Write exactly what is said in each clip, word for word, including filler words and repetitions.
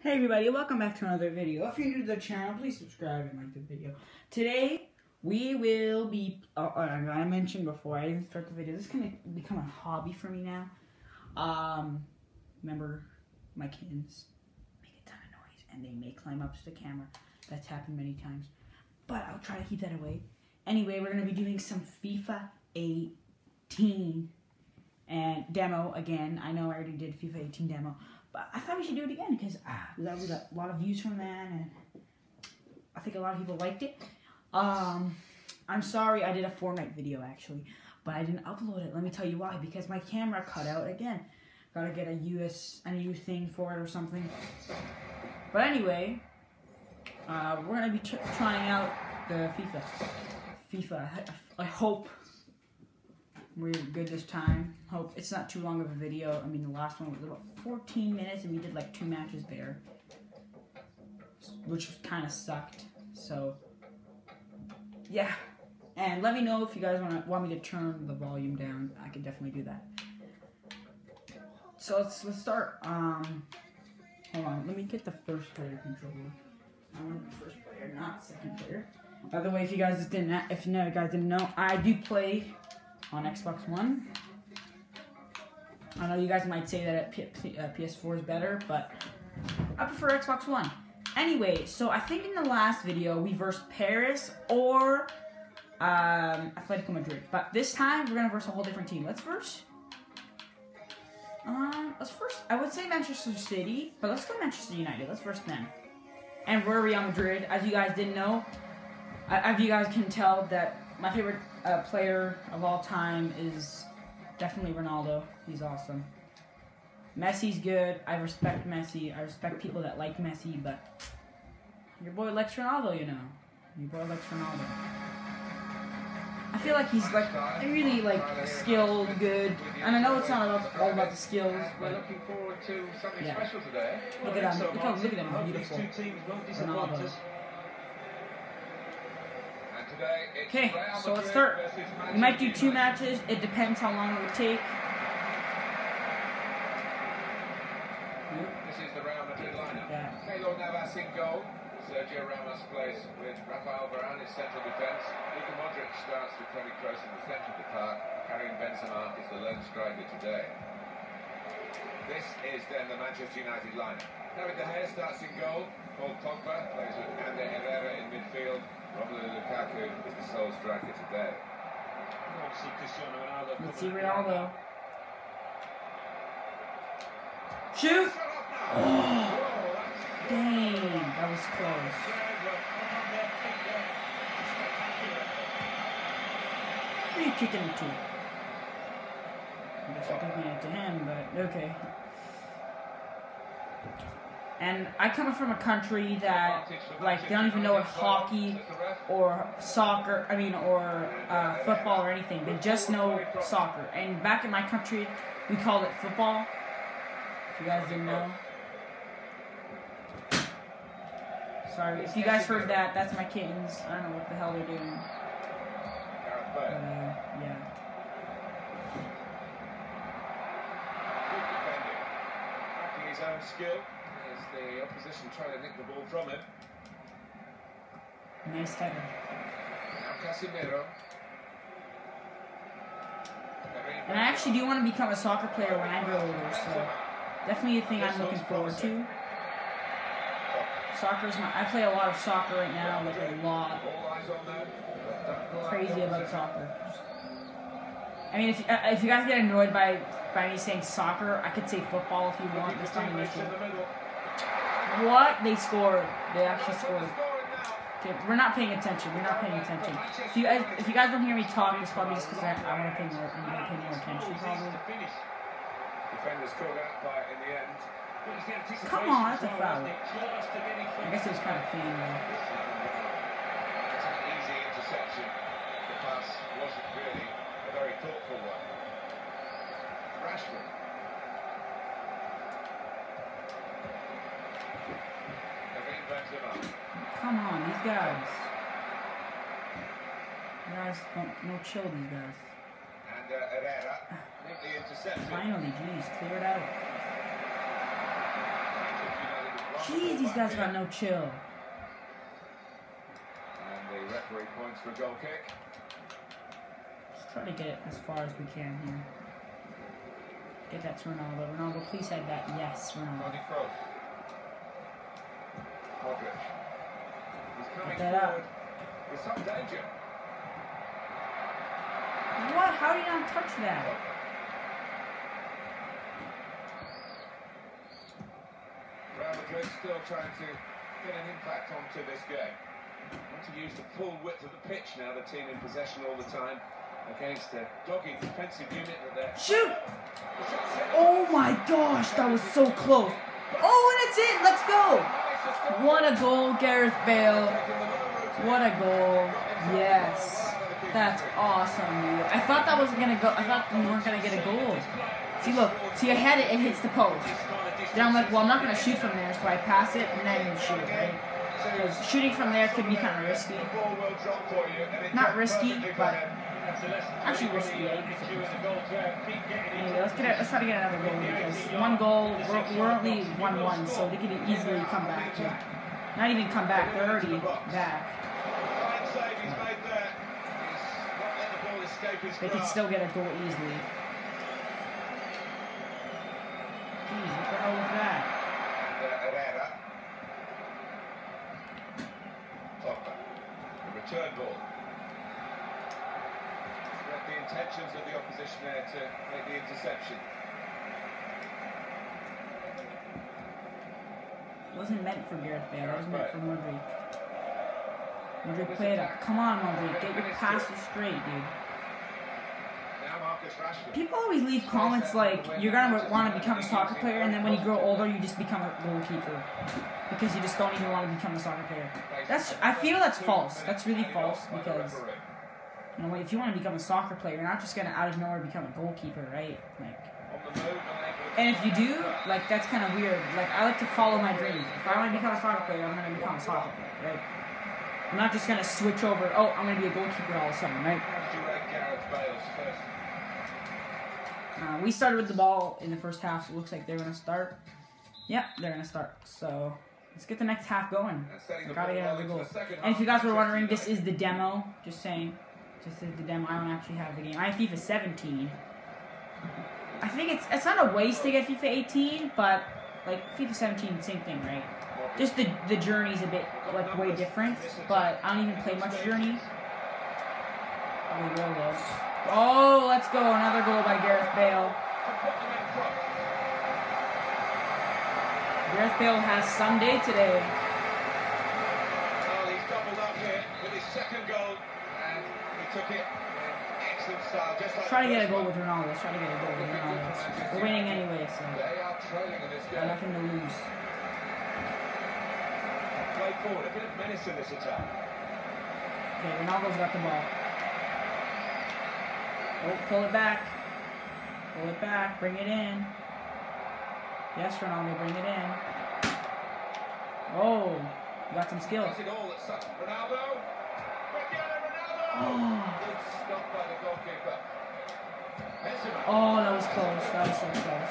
Hey everybody, welcome back to another video. If you're new to the channel, please subscribe and like the video. Today, we will be, oh, I mentioned before, I didn't start the video, this is going to become a hobby for me now. Um, remember, my kittens make a ton of noise and they may climb up to the camera. That's happened many times, but I'll try to keep that away. Anyway, we're going to be doing some FIFA eighteen and demo again. I know I already did FIFA eighteen demo. But I thought we should do it again because ah, we got a lot of views from that, and I think a lot of people liked it. Um, I'm sorry I did a Fortnite video actually, but I didn't upload it. Let me tell you why. Because my camera cut out again. Gotta get a U S a new thing for it or something. But anyway, uh, we're gonna be tr trying out the FIFA. FIFA. I, I hope we're good this time. Hope it's not too long of a video. I mean, the last one was about fourteen minutes, and we did like two matches there, which kind of sucked. So, yeah. And let me know if you guys want to want me to turn the volume down. I can definitely do that. So let's let's start. Um, hold on. Let me get the first player controller. I want the first player, not second player. By the way, if you guys didn't, if you guys didn't know, I do play on Xbox One. I know you guys might say that P P uh, P S four is better, but I prefer Xbox One. Anyway, so I think in the last video we versed Paris or um, Atletico Madrid, but this time we're gonna verse a whole different team. Let's verse. Um, let's first. I would say Manchester City, but let's go Manchester United. Let's verse them. And we're Real Madrid. As you guys didn't know, as you guys can tell, that my favorite uh, player of all time is definitely Ronaldo. He's awesome. Messi's good. I respect Messi. I respect people that like Messi, but your boy likes Ronaldo, you know. Your boy likes Ronaldo. I feel like he's like really like skilled, good, and I know it's not about, all about the skills, but looking forward to something yeah. special today. Look at him. Look, how, look at him. Beautiful. Ronaldo. Okay, so let's start. We might do two matches. It depends how long it would take. This is the Real Madrid lineup. Yeah. Keylor Navas in goal. Sergio Ramos plays with Rafael Varane in central defence. Luka Modric starts with Toni Kroos in the centre of the park. Karim Benzema is the lone striker today. This is then the Manchester United lineup. David De Gea starts in goal. Paul Pogba plays with Ander Herrera in midfield. Romelu Lukaku is the sole striker today. Let's see Ronaldo. Shoot! Oh, dang, that was close. Who are you kicking it to? I guess I'm kicking it to him, but okay. And I come from a country that, like, they don't even know what hockey or soccer, I mean, or uh, football or anything. They just know soccer. And back in my country, we called it football. If you guys didn't know. Sorry, if you guys heard that, that's my kittens. I don't know what the hell they're doing. But, uh, yeah. Backing his own skill. The opposition trying to nick the ball from him. Nice header. Now Casemiro. And I actually do want to become a soccer player when I grow older, so definitely a thing I'm looking forward to. Soccer's my, I play a lot of soccer right now, like a lot. Crazy about soccer. I mean, if uh, if you guys get annoyed by by me saying soccer, I could say football if you want. That's not an issue. What? They scored. They actually scored. Okay, we're not paying attention. We're not paying attention. If you guys, if you guys don't hear me talk, it's probably just because I, I want to pay more. I want to pay more attention. Probably. Defenders caught out by in the end. Come on, that's a foul. I guess it was kind of clean though. It's an easy interception. The pass wasn't really a very thoughtful one. Rashford. Come on, these guys. You guys don't no chill, these guys. And uh, Herrera, neatly intercepted. Finally, jeez, clear it out. Jeez, these guys got no chill. And the referee points for a goal kick. Let's try to get it as far as we can here. Get that to Ronaldo. Ronaldo, please have that. Yes, Ronaldo. Toni Kroos. Modric. He's coming Get that up. forward. With some danger. What? How did he not touch that? Real Madrid still trying to get an impact onto this game. Want to use the full width of the pitch now, the team in possession all the time against a dogged defensive unit that they're... Shoot! Oh my gosh, that was so close. Oh, and it's in. Let's go. What a goal, Gareth Bale. What a goal. Yes. That's awesome, dude. I thought that wasn't going to go. I thought we weren't going to get a goal. See, look. See, I had it. It hits the post. Then I'm like, well, I'm not going to shoot from there, so I pass it and then shoot, right? Because shooting from there could be kind of risky. Not risky, but actually risky, yeah. Anyway, let's, get it, let's try to get another goal because one goal, we're, we're only one one, so they could easily come back. Yeah. Not even come back, they're already back. They could still get a goal easily. Jeez, what the hell was that? The return ball. Got the intentions of the opposition there to make the interception. It wasn't meant for Gareth Bale, it was meant for Modric. Modric, play it up. Come on, Modric, get your passes straight, dude. People always leave comments like, you're gonna want to become a soccer player, and then when you grow older, you just become a goalkeeper. Because you just don't even want to become a soccer player. That's, I feel that's false. That's really false, because, you know, if you want to become a soccer player, you're not just gonna out of nowhere become a goalkeeper, right? Like, and if you do, like, that's kind of weird. Like, I like to follow my dreams. If I want to become a soccer player, I'm gonna become a soccer player, right? I'm not just gonna switch over, oh, I'm gonna be a goalkeeper all of a sudden, right? Uh, we started with the ball in the first half, so it looks like they're going to start. Yep, they're going to start. So, let's get the next half going. Gotta get another goal. And if you guys were wondering, this is the demo. Just saying. This is the demo. I don't actually have the game. I have FIFA seventeen. I think it's it's not a waste to get FIFA eighteen, but, like, FIFA seventeen, same thing, right? Just the, the journey's a bit, like, way different. But I don't even play much journey. Probably will, though. Oh, let's go. Another goal by Gareth Bale. Gareth Bale has Sunday today. Well, he's doubled up here with his second goal, and he took it in excellent style. Just like Try to get a goal with Ronaldo. Let's try to get a goal with Ronaldo. We're winning anyway, so they are trailing in this game. got nothing to lose. Play forward, a bit of menace in this attack. Okay, Ronaldo's got the ball. Oh, pull it back. Pull it back. Bring it in. Yes, Ronaldo, bring it in. Oh, you got some skill. Does it all at such Ronaldo. Cristiano Ronaldo. Oh. Good stop by the goalkeeper. Benzema. Oh, that was close. That was so close.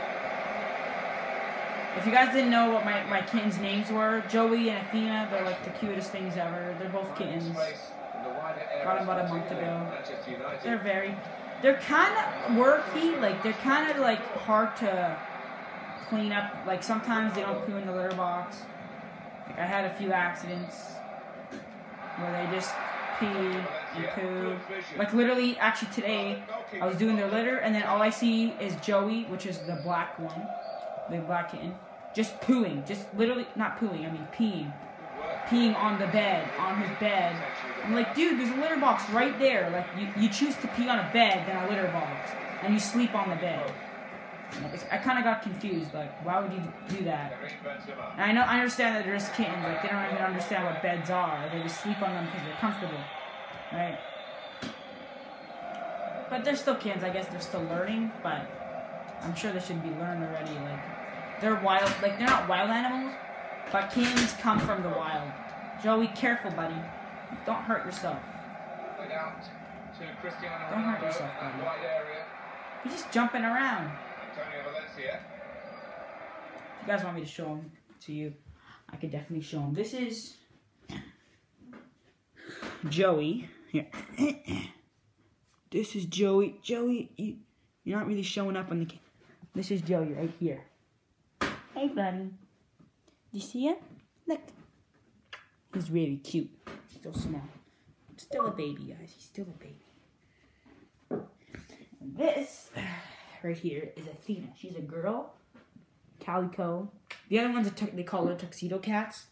If you guys didn't know what my, my kittens' names were, Joey and Athena, they're like the cutest things ever. They're both kittens. Got them about a month ago. They're very, they're kind of worky, like they're kind of like hard to clean up. Like sometimes they don't poo in the litter box. Like I had a few accidents where they just pee and poo. Like literally, actually today, I was doing their litter and then all I see is Joey, which is the black one, the black kitten, just pooing, just literally, not pooing, I mean peeing. Peeing on the bed, on his bed. I'm like, dude, there's a litter box right there. Like, you, you choose to pee on a bed than a litter box. And you sleep on the bed. Like, I kind of got confused. Like, why would you do that? And I know, I understand that they're just kittens. Like, they don't even understand what beds are. They just sleep on them because they're comfortable. Right? But they're still kittens. I guess they're still learning. But I'm sure they should be learned already. Like, they're wild. Like, they're not wild animals. But kittens come from the wild. Joey, careful, buddy. Don't hurt yourself. Don't hurt yourself, buddy. He's just jumping around. Antonio Valencia. You guys want me to show him? to you, I could definitely show him. This is Joey. Here. This is Joey. Joey, you, you're not really showing up on the camera. This is Joey right here. Hey, buddy. You see him? Look. He's really cute. Still small. Still a baby, guys. He's still a baby. And this right here is Athena. She's a girl. Calico. The other ones, are they call her tuxedo cats.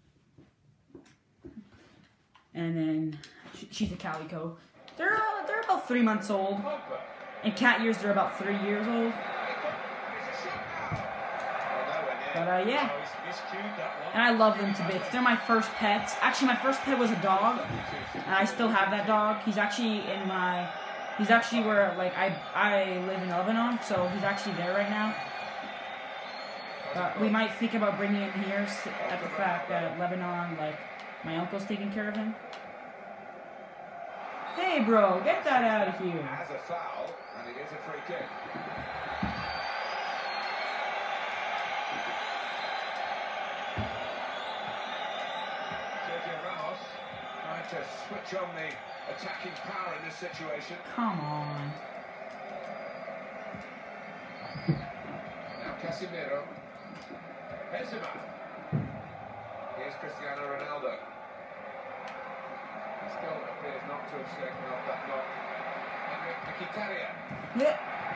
And then she's a calico. They're uh, they're about three months old. In cat years, they're about three years old. But uh, yeah, and I love them to bits. They're my first pets. Actually, my first pet was a dog, and I still have that dog. He's actually in my. He's actually where like I I live in Lebanon, so he's actually there right now. But we might think about bringing him here at the fact that Lebanon, like my uncle's taking care of him. Hey, bro, get that out of here. Has a foul, and it is a free kick. Sergio Ramos trying to switch on the attacking power in this situation. Come on. Now Casemiro. Benzema. Here's Cristiano Ronaldo. He still appears not to have shaken off that block. Mkhitaryan. Yeah.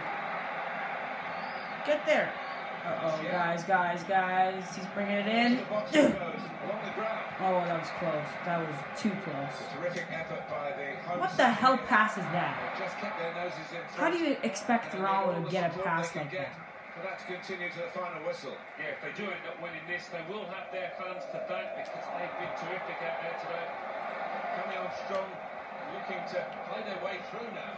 Get there. Uh-oh, guys, guys, guys. He's bringing it in. Oh, that was close. That was too close. Terrific effort by the host. What the hell pass is that? Just kept their noses in front. How do you expect Ronaldo to get a pass like that? For that to continue to the final whistle. Yeah, if they do end up winning this, they will have their fans to thank because they've been terrific out there today. Coming on strong, looking to play their way through now.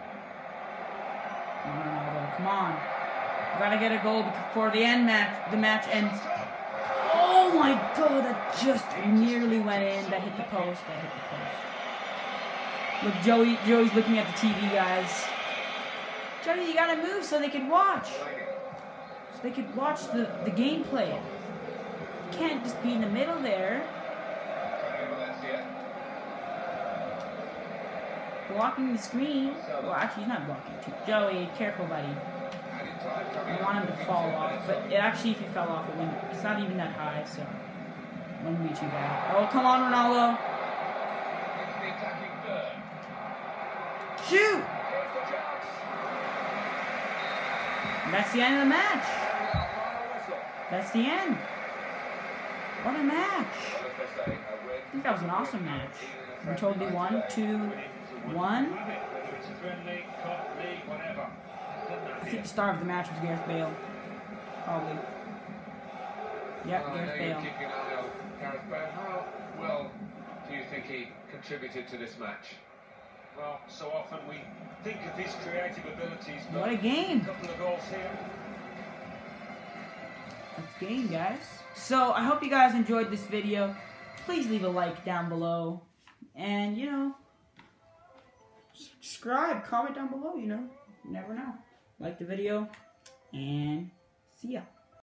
Come on, Ronaldo. Come on. You gotta get a goal before the end match. The match ends. Oh my god, that just nearly went in. That hit the post. That hit the post. Look, Joey. Joey's looking at the T V, guys. Joey, you gotta move so they can watch. So they could watch the, the gameplay. You can't just be in the middle there. Blocking the screen. Well, actually, he's not blocking. Joey, careful, buddy. I want him to fall off, but it actually, if he fell off, it wouldn't. It's not even that high, so it wouldn't be too bad. Oh, come on, Ronaldo! Shoot! And that's the end of the match. That's the end. What a match! I think that was an awesome match. We totally won, two, one. I think the star of the match was Gareth Bale. Probably. Yep, well, Gareth Bale. Keeping an eye on Gareth Bale. How well do you think he contributed to this match? Well, so often we think of his creative abilities, but What a game! a couple of goals here. That's game, guys. So, I hope you guys enjoyed this video. Please leave a like down below. And, you know, subscribe, comment down below, you know. You never know. Like the video, and see ya.